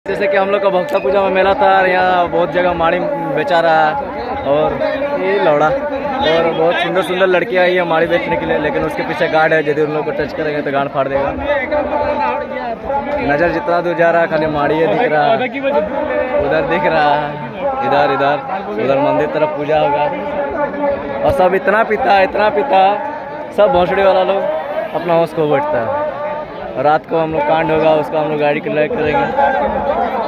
जैसे कि हम लोग का भक्ता पूजा में मेला था, यहाँ बहुत जगह माड़ी बेचा रहा है और ये लौड़ा और बहुत सुंदर सुंदर लड़कियाँ आई है माड़ी बेचने के लिए, लेकिन उसके पीछे गार्ड है, यदि उन लोग को टच करेंगे तो गांड फाड़ देगा। नज़र जितना दूर जा रहा है खाली माड़ी दिख रहा है, उधर दिख रहा है, इधर इधर उधर मंदिर तरफ पूजा होगा और सब इतना पीता सब भोंसड़ी वाला लोग अपना होश को बैठता है। रात को हम लोग कांड होगा, उसका हम लोग गाड़ी के लाइक करेंगे।